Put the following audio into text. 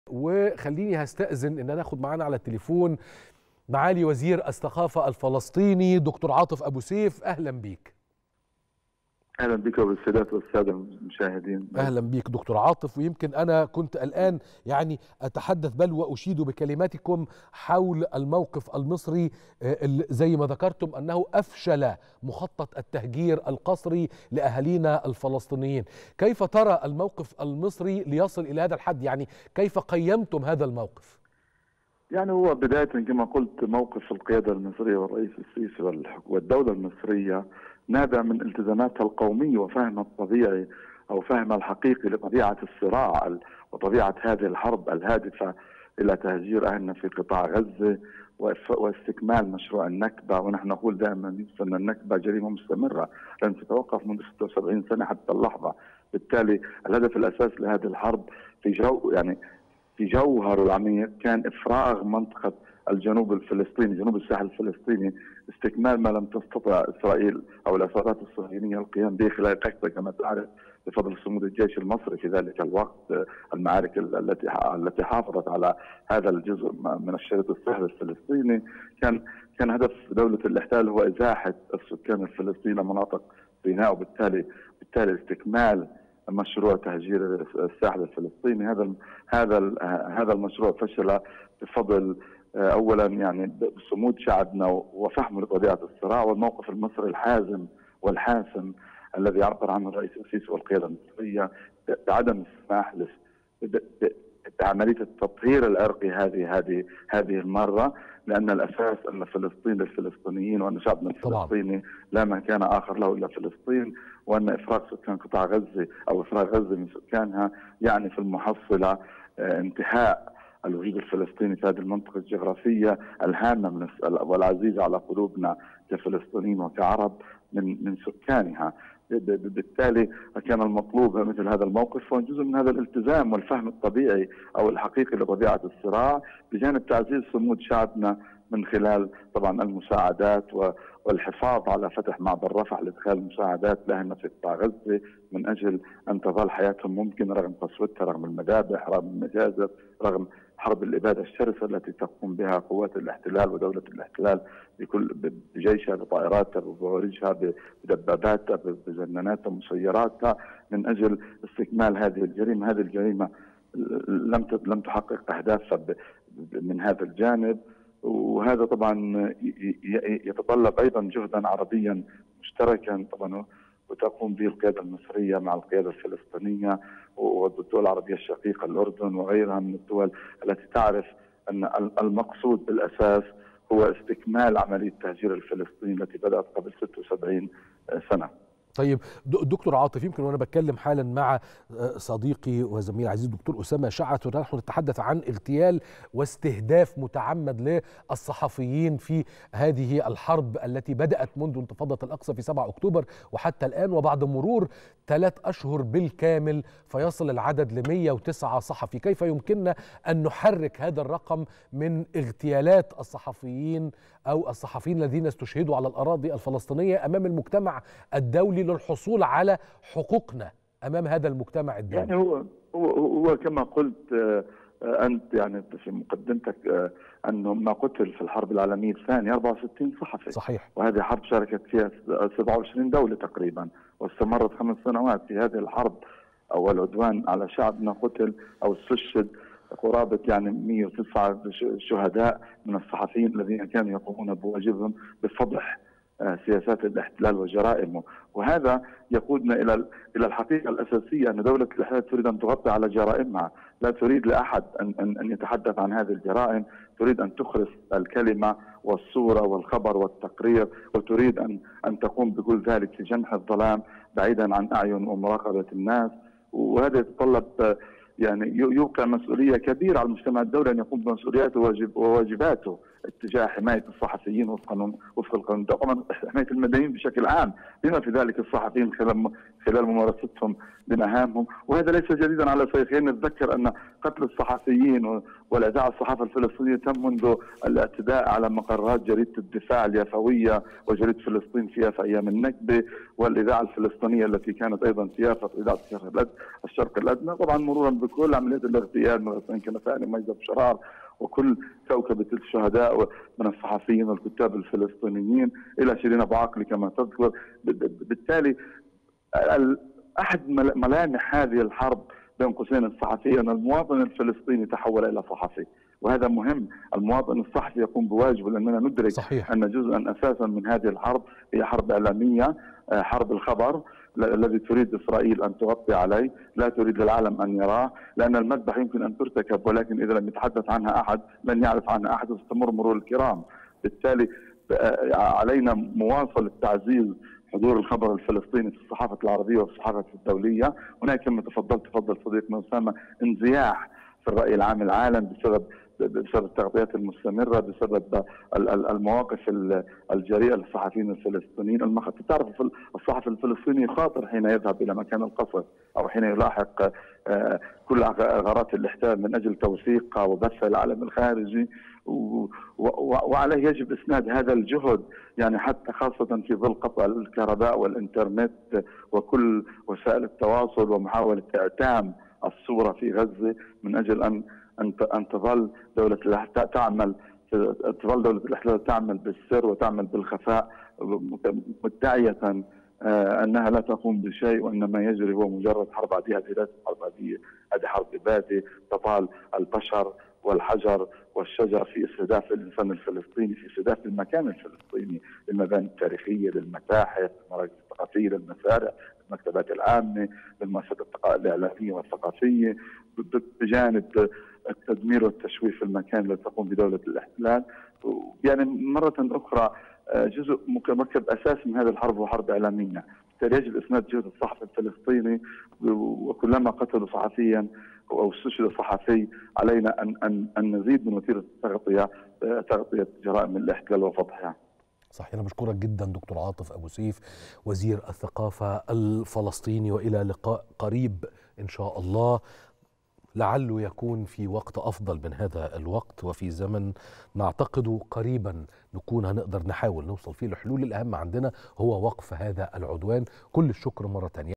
وخليني هستأذن ان انا اخد معانا على التليفون معالي وزير الثقافة الفلسطيني دكتور عاطف ابو سيف. اهلا بيك. اهلا بك وبالسادات والساده المشاهدين. اهلا بيك دكتور عاطف. ويمكن انا كنت الان اتحدث بل واشيد بكلماتكم حول الموقف المصري، زي ما ذكرتم انه افشل مخطط التهجير القسري لاهالينا الفلسطينيين. كيف ترى الموقف المصري ليصل الى هذا الحد؟ يعني كيف قيمتم هذا الموقف؟ يعني هو بدايه كما قلت موقف القياده المصريه والرئيس السيسي والدوله المصريه نابع من التزاماتها القوميه وفهمها الطبيعي او فهمها الحقيقي لطبيعه الصراع وطبيعه هذه الحرب الهادفه الى تهجير اهلنا في قطاع غزه واستكمال مشروع النكبه. ونحن نقول دائما ان النكبه جريمه مستمره لن تتوقف منذ 76 سنه حتى اللحظه. بالتالي الهدف الاساسي لهذه الحرب في جوهر العميق كان افراغ منطقه الجنوب الفلسطيني، جنوب الساحل الفلسطيني، استكمال ما لم تستطع اسرائيل او الاسرات الصهيونيه القيام به خلال النكبه كما تعرف بفضل صمود الجيش المصري في ذلك الوقت. المعارك التي حافظت على هذا الجزء من الشريط الساحلي الفلسطيني كان هدف دوله الاحتلال هو ازاحه السكان الفلسطينيين مناطق سيناء، وبالتالي استكمال مشروع تهجير الساحل الفلسطيني. هذا المشروع فشل بفضل اولا بصمود شعبنا وفهمه لطبيعه الصراع والموقف المصري الحازم والحاسم الذي يعبر عنه الرئيس السيسي والقياده المصريه بعدم السماح بعمليه التطهير العرقي هذه المره، لان الاساس ان فلسطين للفلسطينيين وان شعبنا الفلسطيني لا مكان اخر له الا فلسطين، وان افراغ سكان قطاع غزه او افراغ غزه من سكانها يعني في المحصله انتهاء الوجود الفلسطيني في هذه المنطقه الجغرافيه الهامه والعزيزه على قلوبنا كفلسطينيين وكعرب من سكانها. بالتالي كان المطلوب مثل هذا الموقف هو جزء من هذا الالتزام والفهم الطبيعي او الحقيقي لطبيعه الصراع، بجانب تعزيز صمود شعبنا من خلال طبعا المساعدات والحفاظ على فتح معبر رفح لادخال المساعدات لاهلنا في قطاع غزه من اجل ان تظل حياتهم ممكنه رغم قسوتها، رغم المذابح، رغم المجازر، رغم حرب الاباده الشرسه التي تقوم بها قوات الاحتلال ودوله الاحتلال بجيشها بطائراتها ببوارجها بدباباتها بزناناتها مسيراتها من اجل استكمال هذه الجريمه. هذه الجريمه لم تحقق اهدافها من هذا الجانب، وهذا طبعا يتطلب ايضا جهدا عربيا مشتركا طبعا وتقوم به القياده المصريه مع القياده الفلسطينيه والدول العربيه الشقيقه الاردن وغيرها من الدول التي تعرف ان المقصود بالاساس هو استكمال عمليه تهجير الفلسطينيين التي بدات قبل 76 سنه. طيب دكتور عاطف، يمكن وانا بتكلم حالا مع صديقي وزميلي العزيز دكتور اسامه شعث ونحن نتحدث عن اغتيال واستهداف متعمد للصحفيين في هذه الحرب التي بدات منذ انتفاضه الاقصى في 7 اكتوبر وحتى الان، وبعد مرور 3 أشهر بالكامل فيصل العدد ل 109 صحفي. كيف يمكننا ان نحرك هذا الرقم من اغتيالات الصحفيين او الصحفيين الذين استشهدوا على الاراضي الفلسطينيه امام المجتمع الدولي للحصول على حقوقنا امام هذا المجتمع الدولي؟ يعني هو كما قلت انت في مقدمتك انه ما قتل في الحرب العالميه الثانيه 64 صحفي. صحيح. وهذه حرب شاركت فيها 27 دوله تقريبا واستمرت 5 سنوات. في هذه الحرب او العدوان على شعبنا قتل او استشهد قرابه 109 شهداء من الصحفيين الذين كانوا يقومون بواجبهم بفضح سياسات الاحتلال وجرائمه. وهذا يقودنا الى الحقيقه الاساسيه ان دوله الاحتلال تريد ان تغطي على جرائمها، لا تريد لاحد ان يتحدث عن هذه الجرائم، تريد ان تخرس الكلمه والصوره والخبر والتقرير، وتريد ان تقوم بكل ذلك في جنح الظلام بعيدا عن اعين ومراقبه الناس. وهذا يتطلب يوقع مسؤوليه كبيره على المجتمع الدولي ان يقوم بمسؤولياته وواجباته اتجاه حمايه الصحفيين وفق القانون، طبعا حمايه المدنيين بشكل عام، بما في ذلك الصحفيين خلال ممارستهم لمهامهم، وهذا ليس جديدا على الفريقين. نتذكر ان قتل الصحفيين والاعداء على الصحافه الفلسطينيه تم منذ الاعتداء على مقرات جريده الدفاع اليافويه وجريده فلسطين في ايام النكبه، والاذاعه الفلسطينيه التي كانت ايضا في يافا اذاعه الشرق الادنى، طبعا مرورا بكل عمليات الاغتيال من غسان كنفاني وميزة بشرار وكل كوكبة الشهداء من الصحفيين والكتاب الفلسطينيين إلى شيرين أبو عاقلة كما تذكر. بالتالي أحد ملامح هذه الحرب بين قوسين الصحفية أن المواطن الفلسطيني تحول إلى صحفي، وهذا مهم. المواطن الصحفي يقوم بواجبه، لأننا ندرك صحيح. أن جزءا أساسا من هذه الحرب هي حرب إعلامية، حرب الخبر الذي تريد إسرائيل أن تغطي عليه، لا تريد للعالم أن يراه، لأن المذبحة يمكن أن ترتكب ولكن إذا لم يتحدث عنها أحد لن يعرف عنها أحد وستمر مرور الكرام. بالتالي علينا مواصلة تعزيز حضور الخبر الفلسطيني في الصحافة العربية وفي الصحافة الدولية. هناك كما تفضل صديقنا أسامة انزياح في الرأي العام العالم بسبب التغطيات المستمرة، بسبب المواقف الجريئة للصحفيين الفلسطينيين. تعرف الصحفي الفلسطيني خاطر حين يذهب إلى مكان القصف أو حين يلاحق كل غارات الاحتلال من أجل توثيقها وبثها للعالم الخارجي، وعليه يجب إسناد هذا الجهد، يعني حتى خاصة في ظل قطع الكهرباء والإنترنت وكل وسائل التواصل ومحاولة إعتام الصورة في غزة، من أجل أن تظل دولة الاحتلال تعمل بالسر وتعمل بالخفاء، مدعية أنها لا تقوم بشيء وأن ما يجري هو مجرد حرب عادية. هذه ليست حرب عادية، هذه حرب إبادة تطال البشر والحجر والشجر في استهداف الإنسان الفلسطيني، في استهداف المكان الفلسطيني، للمباني التاريخية، للمتاحف، للمراكز الثقافية، للمسارح، للمكتبات العامة، للمؤسسات الإعلامية والثقافية، بجانب التدمير والتشويه في المكان الذي تقوم بدولة الاحتلال. يعني مرة أخرى جزء مركب أساسي من هذه الحرب هو حرب إعلامية، بالتالي يجب إسناد جهد الصحفي الفلسطيني، وكلما قتلوا صحفيا أو استشهد صحفي علينا أن نزيد من وتيرة تغطية جرائم الاحتلال وفضحها. صحيح. أنا بشكرك جدا دكتور عاطف أبو سيف وزير الثقافة الفلسطيني، وإلى لقاء قريب إن شاء الله، لعله يكون في وقت أفضل من هذا الوقت وفي زمن نعتقد قريبا نكون هنقدر نحاول نوصل فيه لحلول. الأهم عندنا هو وقف هذا العدوان. كل الشكر مرة تانية.